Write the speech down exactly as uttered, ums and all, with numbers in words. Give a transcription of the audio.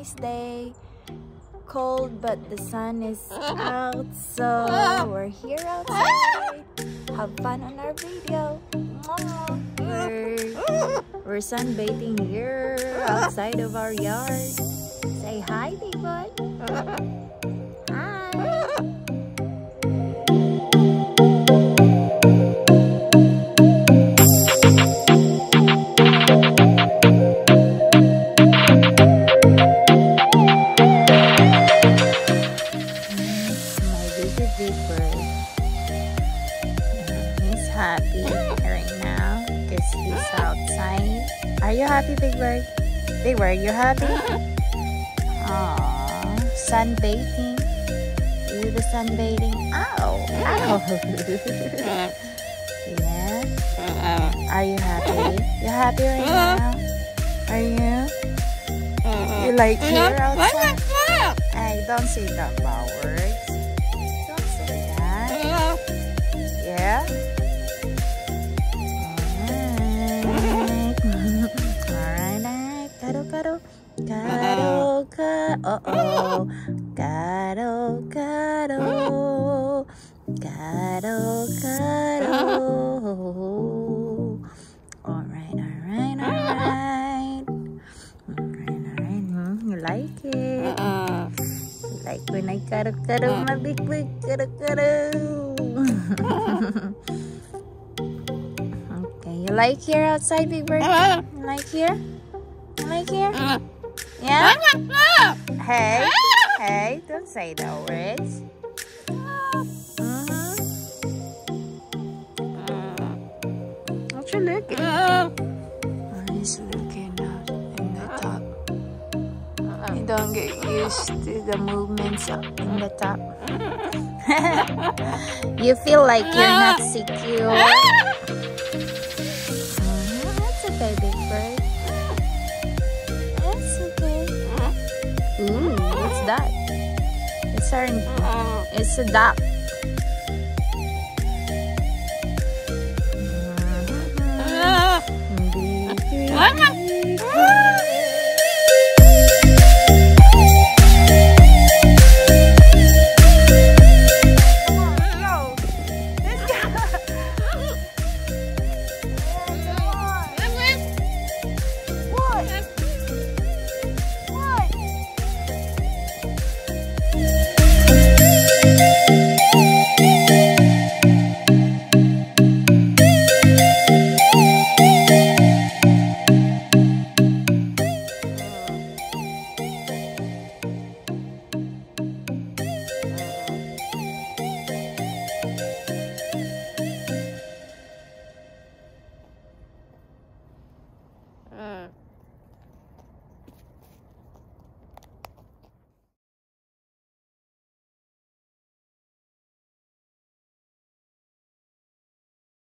nice day. Cold, but the sun is out, so we're here outside. Have fun on our video. We're, we're sunbathing here outside of our yard. Say hi, BigBird. Hi. He's happy right now because he's outside. Are you happy, BigBird? BigBird, you happy? Aww, sunbathing. You the sunbathing. Ow! Ow! Yeah. Are you happy? You happy right now? Are you? You like here outside? Hey, don't say that bad words. Don't say that. Yeah? Alright. Alright, alright. Cuddle, cuddle. Cuddle, cuddle. Uh-oh. Cuddle, cuddle. Cuddle, cuddle. Alright, alright, alright. Alright, alright. Hmm, you like it? You like when I cuddle, cuddle, my big, big cuddle, cuddle. Okay, you like here outside, BigBird? You like here? You like here? Yeah? Hey, hey, don't say those words. Mm-hmm. What you looking at? He's looking out in the top. You don't get used to the movements up in the top. You feel like you're not secure. Mm-hmm. That's okay, BigBird. That's okay. Ooh, what's that? It's our, it's a duck. Mm.